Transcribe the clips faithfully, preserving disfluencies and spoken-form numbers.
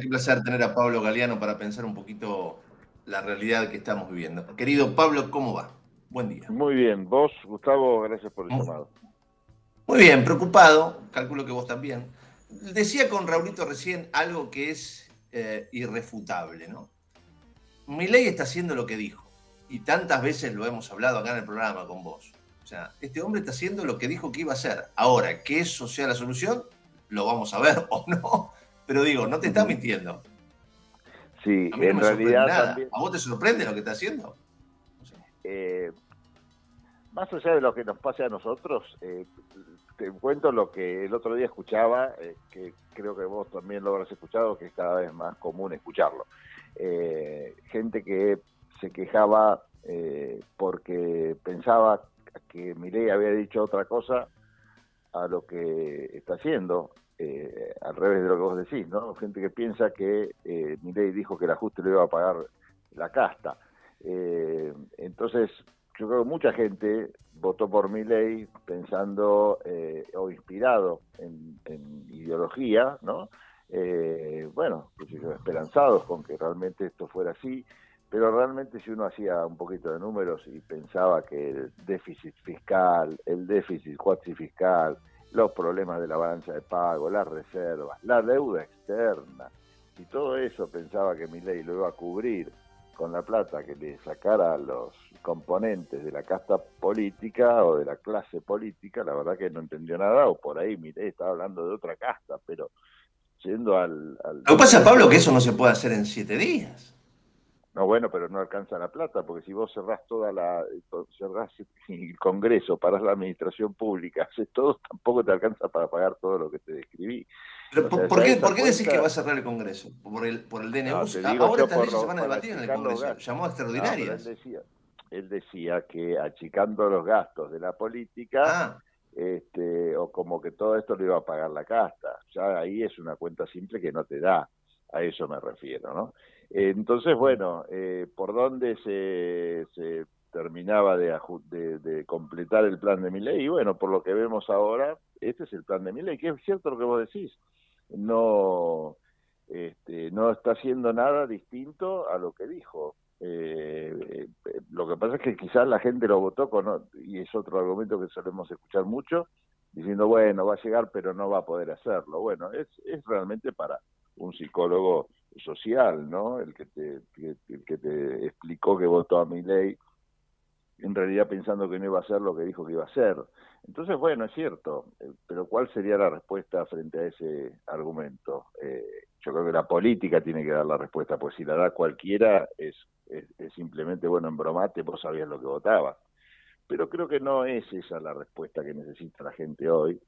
qué placer tener a Pablo Galeano para pensar un poquito la realidad que estamos viviendo. Querido Pablo, ¿cómo va? Buen día. Muy bien, vos, Gustavo, gracias por el Muy, llamado. muy bien, preocupado, calculo que vos también. Decía con Raulito recién algo que es eh, irrefutable, ¿no? Milei está haciendo lo que dijo, y tantas veces lo hemos hablado acá en el programa con vos. O sea, este hombre está haciendo lo que dijo que iba a hacer. Ahora, que eso sea la solución, lo vamos a ver o no. Pero digo, no te está mintiendo. Sí, A mí no en me sorprende realidad nada. también, ¿A vos te sorprende lo que está haciendo? O sea, eh, más allá de lo que nos pase a nosotros, eh, te cuento lo que el otro día escuchaba, eh, que creo que vos también lo habrás escuchado, que es cada vez más común escucharlo. Eh, gente que se quejaba eh, porque pensaba que Milei había dicho otra cosa a lo que está haciendo, eh, al revés de lo que vos decís, ¿no? Gente que piensa que eh, Milei dijo que el ajuste lo iba a pagar la casta. Eh, entonces, yo creo que mucha gente votó por Milei pensando eh, o inspirado en, en ideología, ¿no? Eh, bueno, pues, esperanzados con que realmente esto fuera así, pero realmente si uno hacía un poquito de números y pensaba que el déficit fiscal, el déficit cuatrifiscal, los problemas de la balanza de pago, las reservas, la deuda externa, y todo eso pensaba que Milei lo iba a cubrir con la plata que le sacara a los componentes de la casta política o de la clase política, la verdad que no entendió nada, o por ahí Milei estaba hablando de otra casta, pero yendo al, al lo que pasa, Pablo, que fondo. eso no se puede hacer en siete días. No, bueno, pero no alcanza la plata, porque si vos cerrás toda la, cerrás el Congreso, parás la administración pública, haces todo, tampoco te alcanza para pagar todo lo que te describí. Pero O sea, ¿por ya qué, esa por qué decís que va cuenta, a cerrar el Congreso? ¿Por el, por el D N U? no, te digo Ahora yo estas por leyes se lo, van a para debatir en el achicar los Congreso. gastos. Llamó a No, pero él extraordinarias. decía, él decía que achicando los gastos de la política, Ah, este, o como que todo esto lo iba a pagar la casta. Ya ahí es una cuenta simple que no te da, a eso me refiero, ¿no? Entonces, bueno, eh, ¿por dónde se, se terminaba de, de, de completar el plan de Milei? Y bueno, por lo que vemos ahora, este es el plan de Milei, que es cierto lo que vos decís. No, este, no está haciendo nada distinto a lo que dijo. Eh, eh, lo que pasa es que quizás la gente lo votó con, y es otro argumento que solemos escuchar mucho, diciendo, bueno, va a llegar pero no va a poder hacerlo. Bueno, es, es realmente para un psicólogo social, ¿no? El que te, que, el que te explicó que votó a Milei en realidad pensando que no iba a hacer lo que dijo que iba a hacer. Entonces, bueno, es cierto, eh, pero ¿cuál sería la respuesta frente a ese argumento? Eh, yo creo que la política tiene que dar la respuesta, pues si la da cualquiera es, es, es simplemente, bueno, embromate, vos sabías lo que votabas. Pero creo que no es esa la respuesta que necesita la gente hoy.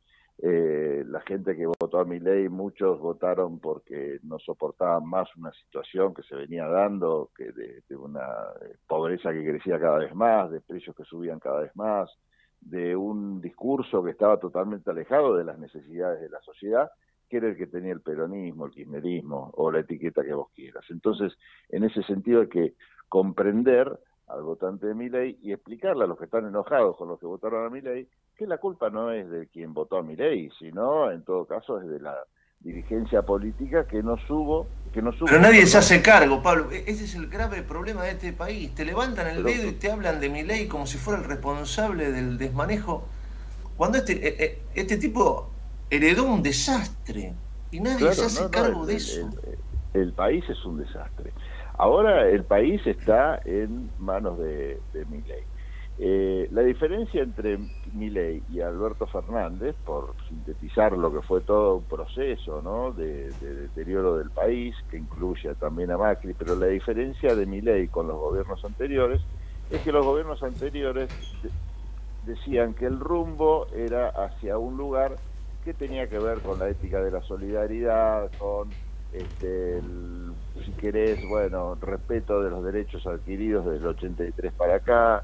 Eh, la gente que votó a Milei, muchos votaron porque no soportaban más una situación que se venía dando, que de, de una pobreza que crecía cada vez más, de precios que subían cada vez más, de un discurso que estaba totalmente alejado de las necesidades de la sociedad, que era el que tenía el peronismo, el kirchnerismo o la etiqueta que vos quieras. Entonces, en ese sentido hay que comprender al votante de Milei y explicarle a los que están enojados con los que votaron a Milei que la culpa no es de quien votó a Milei, sino en todo caso es de la dirigencia política que no subo, que no pero supo, nadie se perdón, hace cargo, Pablo. E- Ese es el grave problema de este país. Te levantan el pero dedo y te hablan de Milei como si fuera el responsable del desmanejo. Cuando este, e- e- este tipo heredó un desastre y nadie se claro, hace no, no, cargo el, de el, eso. el, el país es un desastre. Ahora el país está en manos de, de Milei. Eh, la diferencia entre Milei y Alberto Fernández, por sintetizar lo que fue todo un proceso, ¿no?, de, de deterioro del país, que incluye también a Macri, pero la diferencia de Milei con los gobiernos anteriores es que los gobiernos anteriores de, decían que el rumbo era hacia un lugar que tenía que ver con la ética de la solidaridad, con este, el, si querés, bueno, respeto de los derechos adquiridos desde el ochenta y tres para acá,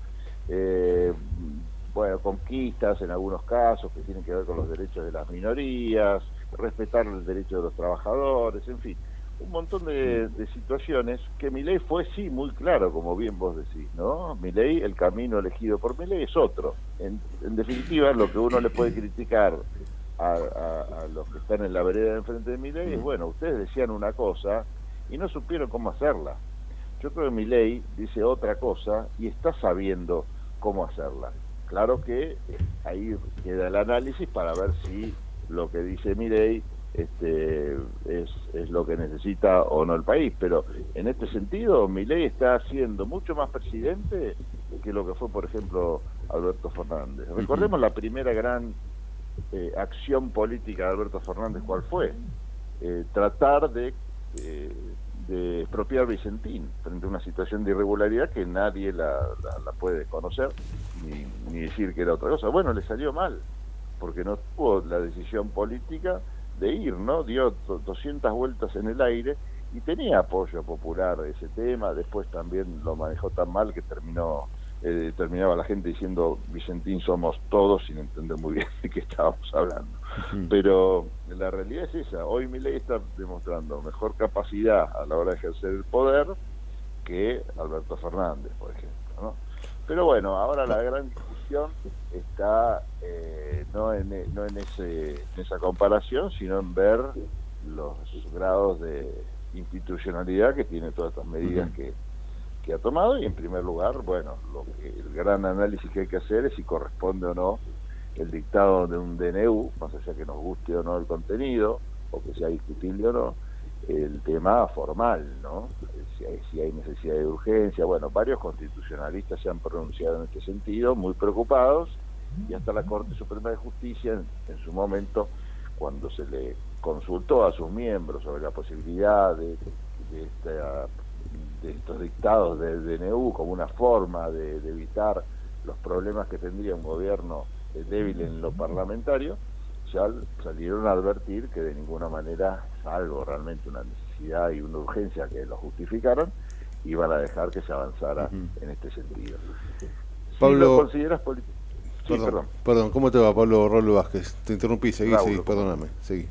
eh, bueno, conquistas en algunos casos que tienen que ver con los derechos de las minorías, respetar el derecho de los trabajadores, en fin, un montón de, de situaciones que Milei fue sí muy claro, como bien vos decís, ¿no? Milei, el camino elegido por Milei es otro. En, en definitiva, lo que uno le puede criticar a, a, a los que están en la vereda de enfrente de Milei es, bueno, ustedes decían una cosa y no supieron cómo hacerla. Yo creo que Milei dice otra cosa y está sabiendo cómo hacerla. Claro que ahí queda el análisis para ver si lo que dice Milei este, es, es lo que necesita o no el país, pero en este sentido Milei está siendo mucho más presidente que lo que fue, por ejemplo, Alberto Fernández. Recordemos la primera gran eh, acción política de Alberto Fernández, ¿cuál fue? Eh, tratar de, eh, de expropiar Vicentín frente a una situación de irregularidad que nadie la, la, la puede conocer ni, ni decir que era otra cosa. Bueno, le salió mal, porque no tuvo la decisión política de ir, ¿no? Dio doscientas vueltas en el aire y tenía apoyo popular ese tema. Después también lo manejó tan mal que terminó eh, terminaba la gente diciendo Vicentín somos todos, sin entender muy bien de qué estábamos hablando. Uh-huh. Pero la realidad es esa. Hoy Milei está demostrando mejor capacidad a la hora de ejercer el poder que Alberto Fernández, por ejemplo, ¿no? Pero bueno, ahora la gran discusión está eh, no, en, no en, ese, en esa comparación, sino en ver los grados de institucionalidad que tiene todas estas medidas uh-huh. que, que ha tomado. Y en primer lugar, bueno, lo que, el gran análisis que hay que hacer es si corresponde o no el dictado de un D N U, más allá que nos guste o no el contenido, o que sea discutible o no, el tema formal, ¿no? Si hay, si hay necesidad de urgencia. Bueno, varios constitucionalistas se han pronunciado en este sentido, muy preocupados, y hasta la Corte Suprema de Justicia, en, en su momento, cuando se le consultó a sus miembros sobre la posibilidad de, de, esta, de estos dictados del D N U como una forma de, de evitar los problemas que tendría un gobierno débil en lo parlamentario, ya salieron a advertir que de ninguna manera, salvo realmente una necesidad y una urgencia que lo justificaran, iban a dejar que se avanzara uh-huh. en este sentido. Pablo, si lo consideras político. Sí, perdón, perdón. Perdón, ¿cómo te va, Pablo Raúl Vázquez? Te interrumpí, seguí, Raúl, seguí, perdóname, seguí.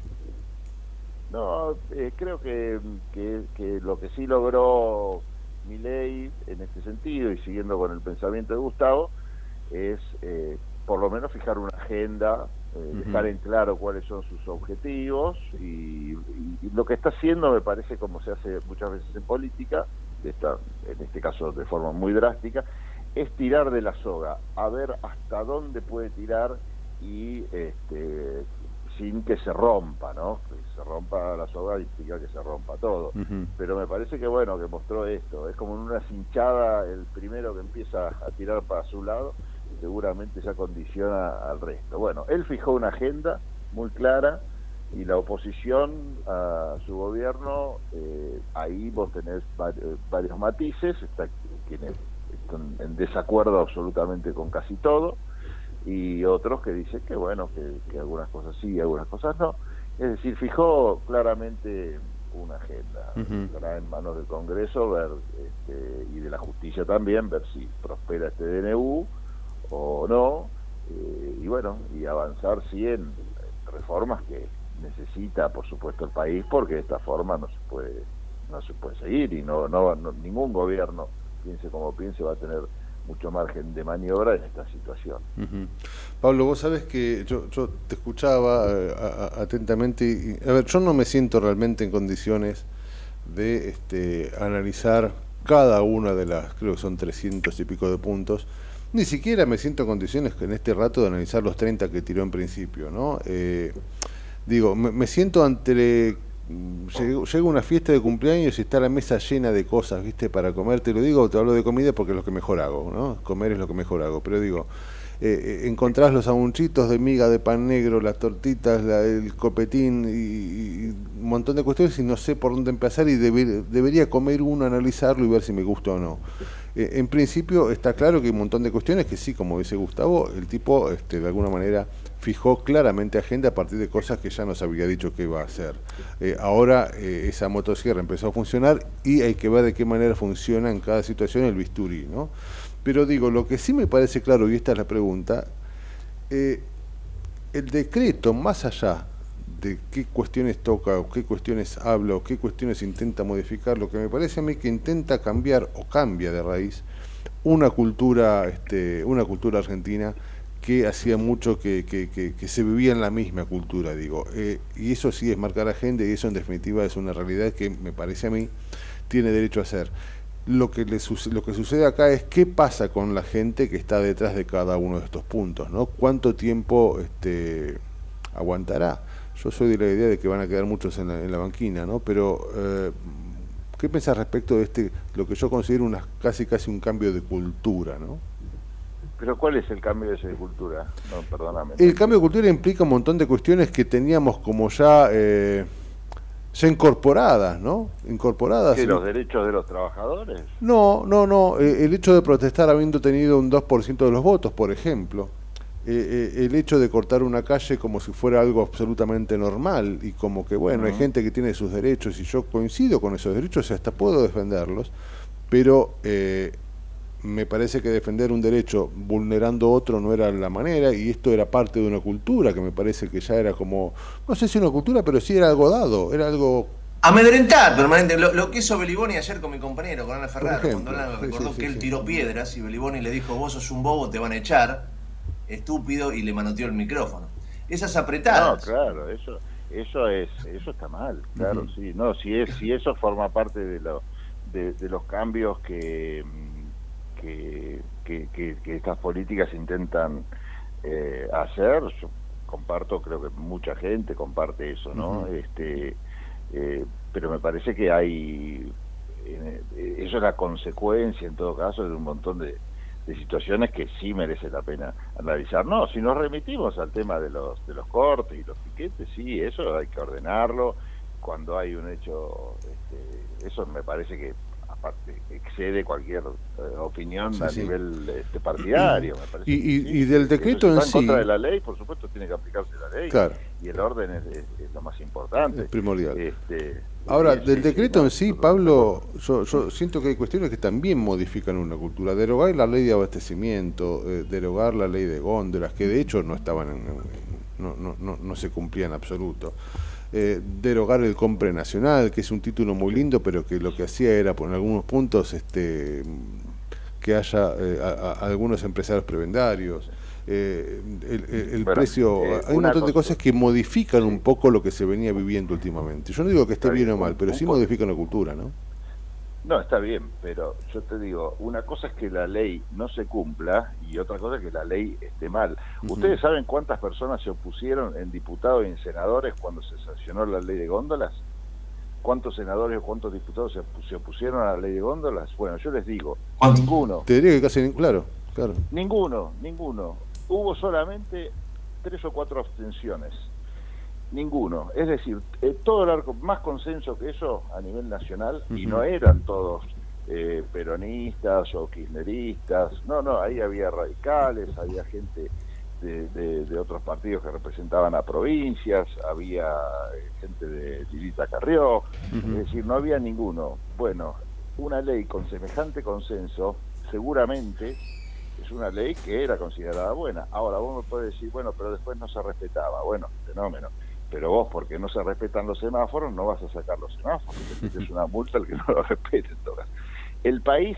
No, eh, creo que, que, que lo que sí logró Milei en este sentido, y siguiendo con el pensamiento de Gustavo, es eh, por lo menos fijar una agenda, eh, uh-huh. dejar en claro cuáles son sus objetivos, y, y, y lo que está haciendo, me parece, como se hace muchas veces en política, de esta, en este caso de forma muy drástica, es tirar de la soga, a ver hasta dónde puede tirar y este, sin que se rompa, ¿no? Que se rompa la soga implica que se rompa todo. Uh-huh. Pero me parece que bueno, que mostró esto, es como en una cinchada, el primero que empieza a tirar para su lado, seguramente ya condiciona al resto. Bueno, él fijó una agenda muy clara, y la oposición a su gobierno, eh, ahí vos tenés varios, varios matices, está quienes están en desacuerdo absolutamente con casi todo, y otros que dicen que bueno, que, que algunas cosas sí y algunas cosas no. Es decir, fijó claramente una agenda. Uh-huh. Estará en manos del Congreso ver este, y de la justicia también, ver si prospera este D N U o no, eh, y bueno, y avanzar sí en reformas que necesita, por supuesto, el país, porque de esta forma no se puede no se puede seguir, y no, no, no ningún gobierno, piense como piense, va a tener mucho margen de maniobra en esta situación. Uh-huh. Pablo, vos sabés que yo, yo te escuchaba eh, a, a, atentamente, y, a ver, yo no me siento realmente en condiciones de este, analizar cada una de las, creo que son trescientos y pico de puntos. Ni siquiera me siento en condiciones en este rato de analizar los treinta que tiró en principio, ¿no? Eh, digo, me, me siento ante... Llega una fiesta de cumpleaños y está la mesa llena de cosas, ¿viste? Para comer, te lo digo, te hablo de comida porque es lo que mejor hago, ¿no? Comer es lo que mejor hago, pero digo, eh, encontrás los sanguchitos de miga de pan negro, las tortitas, la, el copetín y, y un montón de cuestiones, y no sé por dónde empezar, y deber, debería comer uno, analizarlo y ver si me gusta o no. Eh, en principio está claro que hay un montón de cuestiones que sí, como dice Gustavo, el tipo este, de alguna manera fijó claramente agenda a partir de cosas que ya nos había dicho que iba a hacer. Eh, ahora eh, esa motosierra empezó a funcionar y hay que ver de qué manera funciona en cada situación el bisturí, ¿no? Pero digo, lo que sí me parece claro, y esta es la pregunta, eh, el decreto, más allá de qué cuestiones toca, o qué cuestiones habla, o qué cuestiones intenta modificar, lo que me parece a mí que intenta cambiar o cambia de raíz una cultura, este, una cultura argentina que hacía mucho que, que, que, que se vivía en la misma cultura, digo. Eh, y eso sí es marcar agenda, y eso en definitiva es una realidad que me parece a mí tiene derecho a hacer. Lo que, le, lo que sucede acá es qué pasa con la gente que está detrás de cada uno de estos puntos, ¿no? ¿Cuánto tiempo este, aguantará? Yo soy de la idea de que van a quedar muchos en la, en la banquina, ¿no? Pero eh, ¿qué piensas respecto de este, lo que yo considero una, casi casi un cambio de cultura, ¿no? ¿Pero cuál es el cambio de esa cultura? No, perdóname. El cambio de cultura implica un montón de cuestiones que teníamos como ya, eh, ya incorporadas, ¿no? Incorporadas. ¿Qué, los derechos de los trabajadores? No, no, no. Eh, el hecho de protestar habiendo tenido un dos por ciento de los votos, por ejemplo. Eh, eh, el hecho de cortar una calle como si fuera algo absolutamente normal y como que, bueno, uh-huh. hay gente que tiene sus derechos y yo coincido con esos derechos y hasta puedo defenderlos, pero... Eh, me parece que defender un derecho vulnerando otro no era la manera, y esto era parte de una cultura que me parece que ya era como, no sé si una cultura, pero sí era algo dado, era algo... Amedrentar permanente, lo, lo que hizo Beliboni ayer con mi compañero, con Ana Ferraro, ejemplo, cuando Ana sí, recordó sí, que sí, él sí. tiró piedras y Beliboni le dijo, vos sos un bobo, te van a echar, estúpido, y le manoteó el micrófono. Esas apretadas. No, claro, eso eso es eso está mal, claro, uh-huh. sí, no, si es si eso forma parte de, lo, de, de los cambios que... Que, que, que, que estas políticas intentan eh, hacer, yo comparto, creo que mucha gente comparte eso, ¿no? Uh-huh. este eh, pero me parece que hay eh, eso es la consecuencia en todo caso de un montón de, de situaciones que sí merece la pena analizar. No, si nos remitimos al tema de los de los cortes y los piquetes, sí, eso hay que ordenarlo cuando hay un hecho, este, eso me parece que aparte excede cualquier eh, opinión sí, a sí. nivel este, partidario, me parece. Y, y, sí. y del decreto en en sí. sí... en contra de la ley, por supuesto, tiene que aplicarse la ley. Claro. Y el orden es, es, es lo más importante. Es primordial. Este, Ahora, es, del es, decreto es, en sí, Pablo, yo, yo siento que hay cuestiones que también modifican una cultura. Derogar la ley de abastecimiento, eh, derogar la ley de góndolas, que de hecho no estaban en, no, no, no, no se cumplía en absoluto. Eh, derogar el Compre Nacional, que es un título muy lindo, pero que lo que hacía era, por algunos puntos, este, que haya eh, a, a algunos empresarios prebendarios, eh, el, el, el bueno, precio, eh, hay un montón cosa, de cosas que modifican sí. un poco lo que se venía viviendo últimamente. Yo no digo que esté bien, bien o mal, pero un, sí un modifican la cultura, ¿no? No, está bien, pero yo te digo, una cosa es que la ley no se cumpla y otra cosa es que la ley esté mal. Uh-huh. ¿Ustedes saben cuántas personas se opusieron en diputados y en senadores cuando se sancionó la ley de góndolas? ¿Cuántos senadores o cuántos diputados se, se opusieron a la ley de góndolas? Bueno, yo les digo, ¿cuánto? Ninguno. Te diría que casi, claro, claro. Ninguno, ninguno. Hubo solamente tres o cuatro abstenciones. Ninguno, es decir, eh, todo el arco, más consenso que eso a nivel nacional, uh-huh. y no eran todos eh, peronistas o kirchneristas, no, no, ahí había radicales, había gente de, de, de otros partidos que representaban a provincias, había eh, gente de Lilita Carrió, uh-huh. es decir, no había ninguno. Bueno, una ley con semejante consenso, seguramente es una ley que era considerada buena. Ahora vos me podés decir, bueno, pero después no se respetaba, bueno, fenómeno. Pero vos, porque no se respetan los semáforos, no vas a sacar los semáforos, es una multa al que no lo respete. El país,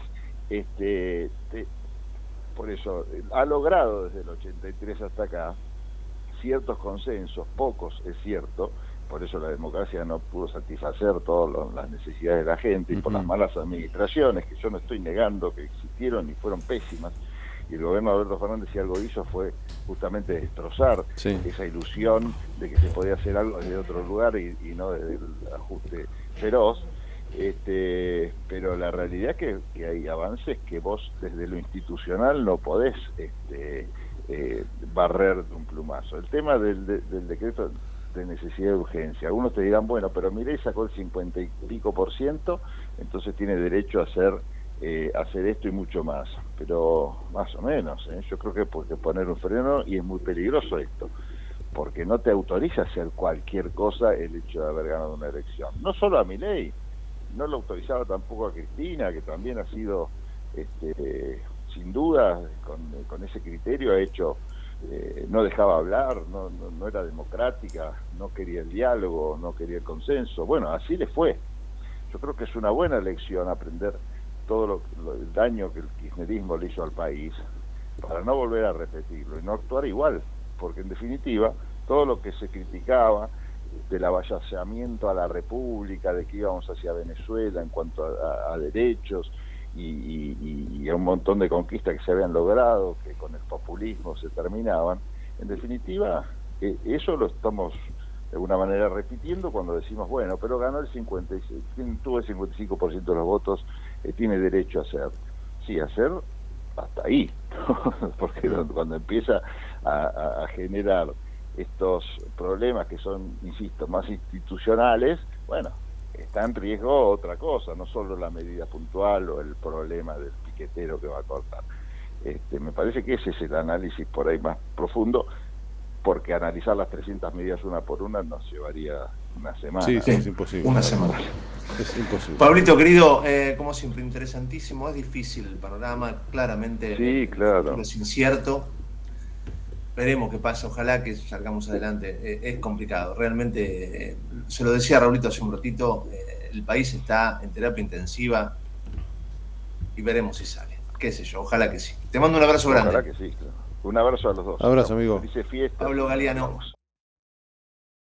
este, te, por eso, ha logrado desde el ochenta y tres hasta acá ciertos consensos, pocos es cierto, por eso la democracia no pudo satisfacer todas las necesidades de la gente, y por las malas administraciones, que yo no estoy negando que existieron y fueron pésimas, y el gobierno de Alberto Fernández, si algo hizo, fue justamente destrozar sí. esa ilusión de que se podía hacer algo desde otro lugar y, y no desde el ajuste feroz. Este, pero la realidad es que, que hay avances que vos desde lo institucional no podés este, eh, barrer de un plumazo. El tema del, de, del decreto de necesidad de urgencia, algunos te dirán, bueno, pero Milei sacó el cincuenta y pico por ciento, entonces tiene derecho a hacer Eh, hacer esto y mucho más, pero más o menos, ¿eh? Yo creo que porque poner un freno, y es muy peligroso esto, porque no te autoriza a hacer cualquier cosa el hecho de haber ganado una elección, no solo a Milei, no lo autorizaba tampoco a Cristina, que también ha sido este, sin duda con, con ese criterio ha hecho, eh, no dejaba hablar, no, no, no era democrática, no quería el diálogo, no quería el consenso. Bueno, así le fue. Yo creo que es una buena lección aprender todo lo, lo, el daño que el kirchnerismo le hizo al país, para no volver a repetirlo y no actuar igual, porque en definitiva todo lo que se criticaba del avasallamiento a la República, de que íbamos hacia Venezuela en cuanto a, a, a derechos y, y, y a un montón de conquistas que se habían logrado, que con el populismo se terminaban, en definitiva eh, eso lo estamos de alguna manera repitiendo cuando decimos, bueno, pero ganó el cincuenta y seis, quien tuvo el cincuenta y cinco por ciento de los votos eh, tiene derecho a hacer. Sí, a hacer hasta ahí, porque cuando empieza a, a generar estos problemas que son, insisto, más institucionales, bueno, está en riesgo otra cosa, no solo la medida puntual o el problema del piquetero que va a cortar. Este, me parece que ese es el análisis por ahí más profundo, porque analizar las trescientas medidas una por una nos llevaría una semana. Sí, sí, es imposible. Una semana. Es imposible. Pablito, querido, eh, como siempre, interesantísimo. Es difícil el panorama, claramente. Sí, claro. Es incierto. Veremos qué pasa. Ojalá que salgamos adelante. Eh, es complicado. Realmente, eh, se lo decía Raulito hace un ratito, eh, el país está en terapia intensiva y veremos si sale. Qué sé yo, ojalá que sí. Te mando un abrazo grande. Ojalá que sí, claro. Un abrazo a los dos. Abrazo, amigo. Dice fiesta. Pablo Galeano.